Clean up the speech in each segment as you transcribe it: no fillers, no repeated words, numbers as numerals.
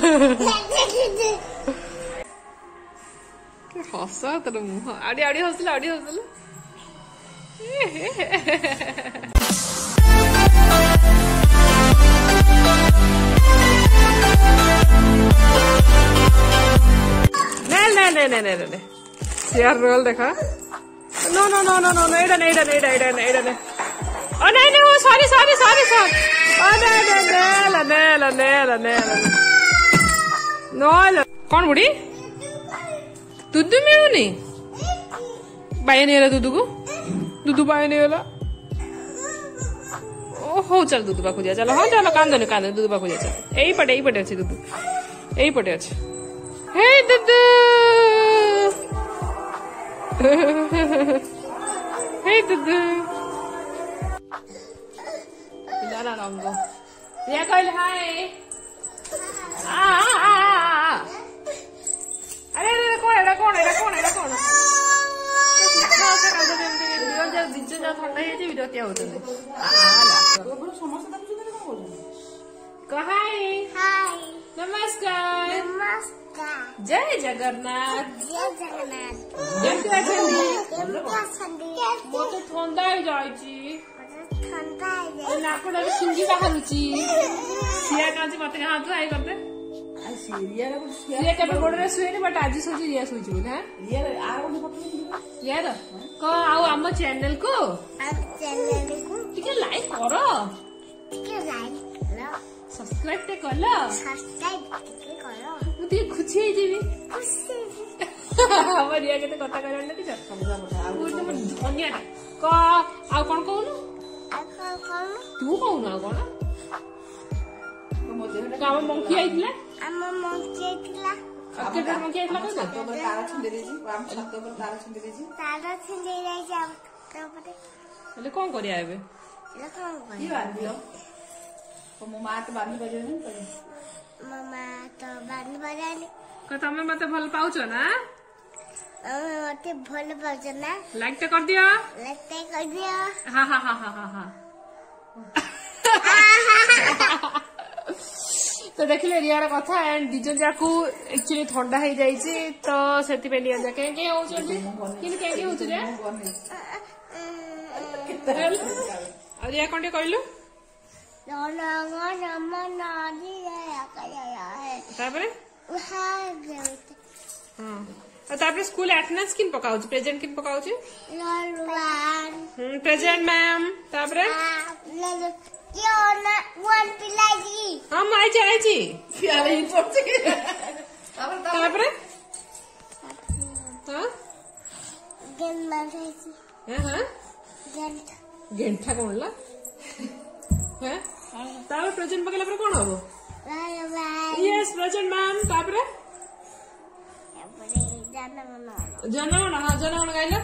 हस तर मुह आड़ी आड़ी हसला आड़ी हसला नहीं शेयर रोल देखा no no no no no एडा नहीं ओ नहीं वो सॉरी ओ नो कौन बुढ़ी दूध मिलूनी बाय नहीं होला दूध को दूध बाय नहीं होला हो चल दूध पाखु जा चलो हाँ चलो कांदो दूध पाखु जा चल यही पटे अच्छे दूध यही पटे अच्छे हे दूध हे दूध पिलाना रंगो ये कहले हाय अरे कौन थंडा विरक्तिया होती नमस्कार जय जगन्नाथ मत थंडा नाकड़ सिंगी बाहर सिया का मत हाथ आई करते गोड़े शुएनि बट आज सोची रिया सोची बोले यार आम चैनल को लाइक कर सब्सक्राइब टे कल मुझे खुशी हम रिया के कथा कर धनिया आ कौन कहूनु तू कहूनु आ कौन आम मंकी आई कौन कर तमें मत भल पाउच ना मत भल पाउच ना लाइक तो कर दियो हाँ हाँ हाँ हाँ हाँ हाँ तो देखिले रियार कथा एंड दिजन जाकू एक्चुअली ठंडा हो जाइए तो से रिया जा के रिया कौन कहलु स्कूल अटेंडेंस किन पकाउछ प्रेजेंट किन पकाउछ प्रेजेंट मैम हम आइछि गेंठा कौन ला प्रेजेंट पकेला कौन हम यस प्रेजेंट मैम जनगण हाँ जनगण गाइल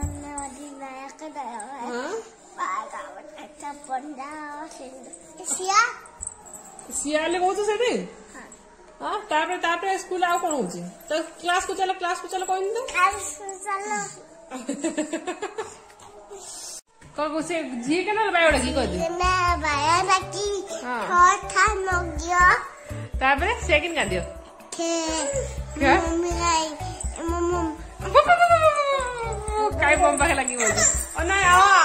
सियाले कहू से स्कूल आ कौन होची तो क्लास को चलो कहनी तो से जी के ना बायोडा की कहदी तापरे सेकंड का दियो काय बम पाखे लगी बोल ओ ना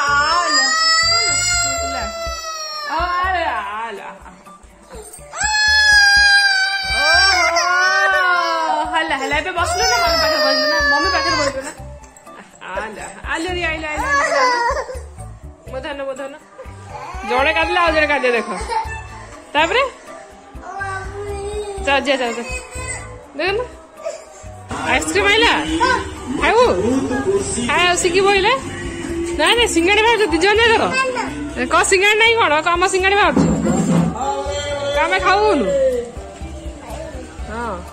हल्ला हल्ला पे बसलो ना मम्मी पाखे बसलो ना आलो रे आइला बधान जड़े काटले आज जड़े काटे देख तापरे जा देख ना आइसक्रीम आइला खाऊ खाए सिखी बोले ना सिंगाड़ी बाहर दिज नहीं तर क सिंगाड़ी नहीं कौन कम सिंगाड़ी बाहर कमे खाऊनु हाँ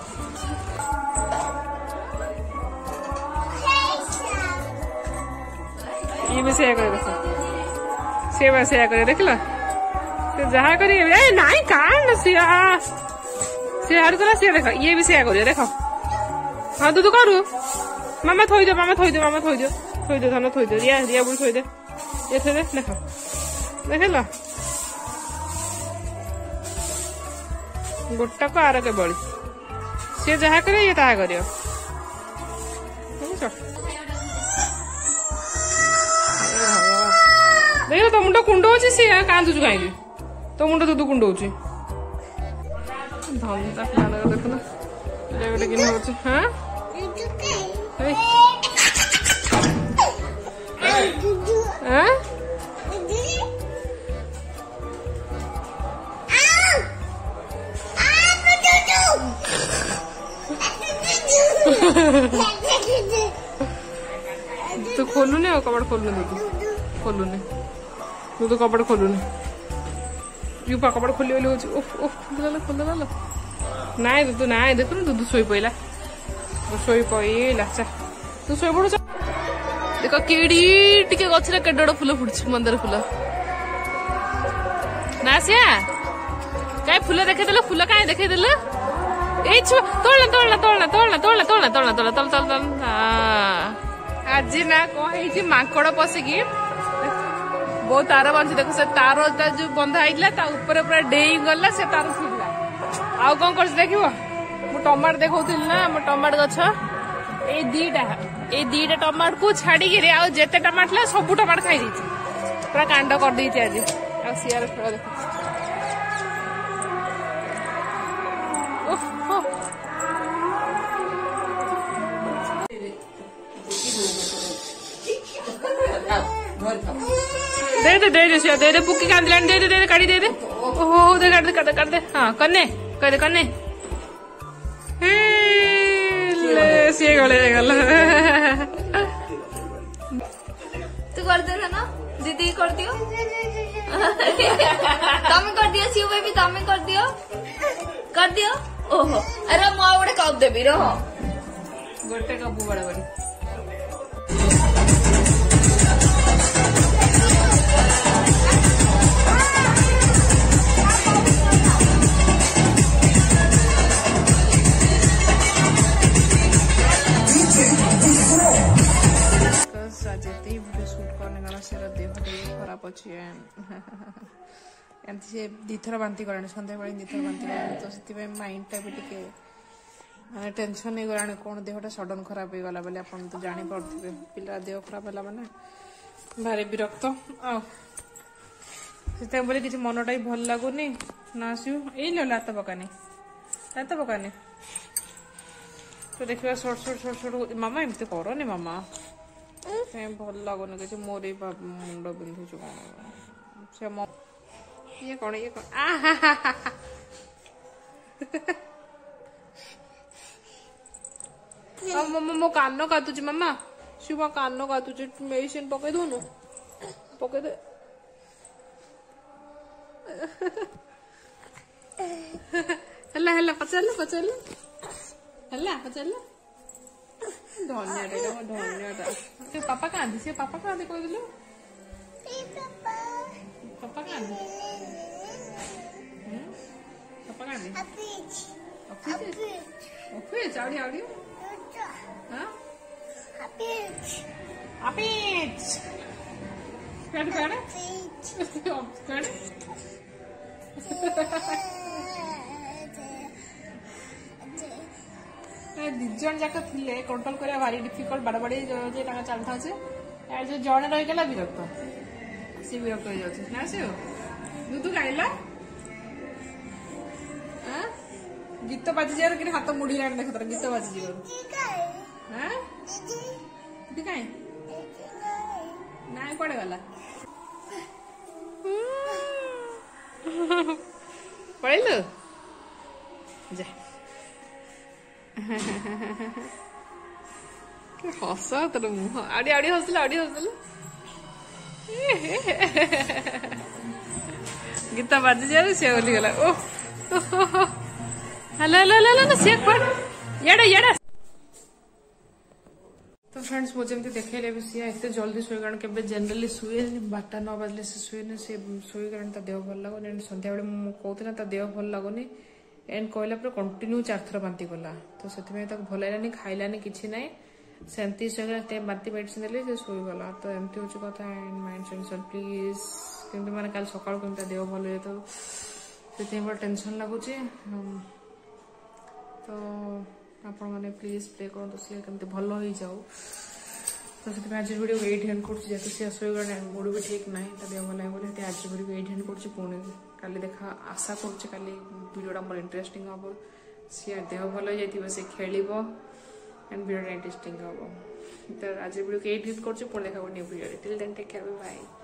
ये भी सेया करे सेया करे देख लो जहाँ कर नहीं कान सी हार चला सी देख ये भी सेया करियो देखो हाँ तू करू मामा थोई दो धन थोई दो रिया बुढ़ी थोई दे ये थोई दे देख देख लो गोटाक आर केवल सी जहाँ करे ये ताहा करियो देख तो मुंड कुंडौ सी कांदुचु कहीं तो मुंड दूध कुंडौ धंदा देखुन गोटे कि हाँ तो खोलुनी आ कबाड़ खोलुनी दूध खोलुनी दूध कबाड़ खोलुनी युपा कबाड़ खोली खोली होची ओफ ओफ खोलदेला नाई दूध नाई देखुन दूध शोई पइला चा तू शोई पड़ू देख केड़ी टिके गछरे केडोड फूल फुटछ मंदार फूल ना सिया काय फूल देखे देला फूल काय देखे देला ए छु तोळना तोळना तोळना तोळना तोळना तोळना तोळना तोळना तोळ तोळ तोळ आज ना को हेची माकड़ पसिकी बहुत तार बांधी देखो से तार जो बंधा आइला ता ऊपर पूरा डेई गला से तार छिड़ला आउ कोन करछ देखिबो मु टमाटर देखौथिल ना मु टमाटर गछ ए दीटा टमाटर को छाड़ी के रे आ जेते टमाटर ला सब टमाटर खाई दी पूरा कांड कर दी आज आ सियार फळ देखो दे दे दे दे दे दे पुक्की कांद लान दे दे दे काटी दे दे ओहो दे काट दे हां कन्ने कर दे कन्ने हे ले सिए गले गला तू कर दे ना दीदी कर दियो तमे कर दियो शिव बेबी तमे कर दियो ओहो अरे मो गोटे कप देबी रो गोटे कप बड़ा बड़ी खराब अच्छी एमती से दीथर बांती करा सन्ध्या बेले दीथर बांती करा तो से माइंड टा भी टिके माने टेंशन नहीं गलाने कौन देहटा सडन खराब हो गला बोले अपन तो जानी पड़थिबे पिला देह खराब होला माने भारी विरक्त आ सेते बोले किछि मनटा ही भल लागुनी ना आसियो ए लो लात पकाने तो देखिबा शॉर्ट मामा एमती करनी मामा भल लगुन कि मोर मुंड बिंधु से ये कौन मो कान काटुची मामा शिव कान काटुची मेडिसिन पकई दो पकई दे हला पचार धन्यवाद पापा कांदी से पापा कांदी कह दिलु पापा कांदी ऑफिस आड़ी हां ऑफिस दिज जाक थे कंट्रोल करा भारी डिफिकल्ट बाड़ बाड़ी चलता जो जड़े रहीगला विरक्त सी विरक्त हो जाए ना से दूध गाइला गीत बाजी जा कि हाथ मुड़ी लाने देख तर गीत बाजी जा कहीं ना कड़े गला पड़ेलु जा हस तर मुह आड़ी आड़ी हसल गीत बाजी जा सी गली गला ओ हेलो सी याड़ा तो फ्रेंड्स मुझे देखले भी सी एत जल्दी शुए कारण के जनरली शुए 12 9 बजले से शुए शुए कारण देह भल लगुनि सन्ध्या बेले कहते ता देह भल लगुनि एंड कहला कंटिन्यू 4 थर बांती गला तो से भल लगे खाइलानी किसी ना सेमती शुएगा बांती मेडिसिन देले से शुईगला तो एमती हूँ कथा एंड माइंड टेंशन प्लीज कमी मैंने कल सका देह भल तो से बड़ा टेंशन लगुच तो आपण मैंने प्लीज प्रे करूँ सी केमती भल हो जाऊ तो से आज वीडियो एट एंड कर सी शोगला मूड भी ठीक ना देह भल बोले आज वीडियो एट एंड कर देखा आशा करीडियोटा मोर इंटरेस्टिंग हम सी देह भल हो जाए सी खेल एंड वीडियो इंटरेस्टिंग हम तो आज वीडियो एट कर देखा new video till then take care bye.